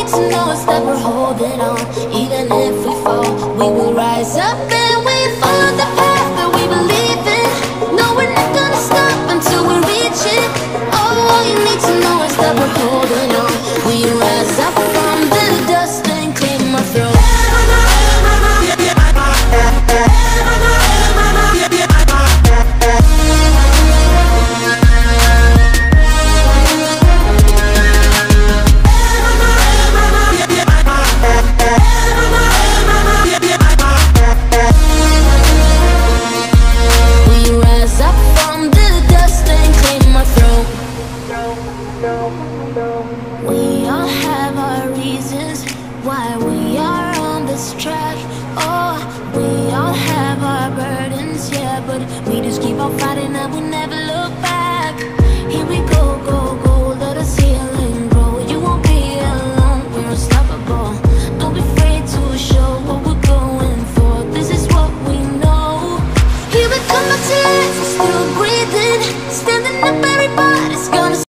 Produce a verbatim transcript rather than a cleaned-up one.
need to know is that we're holding on. Even if we fall, we will rise up and we follow the path that we believe in. No, we're not gonna stop until we reach it. Oh, all you need to know is that we're holding on. We rise up from the dust and clear my throat. We all have our reasons why we are on this track. Oh, we all have our burdens, yeah, but we just keep on fighting and we never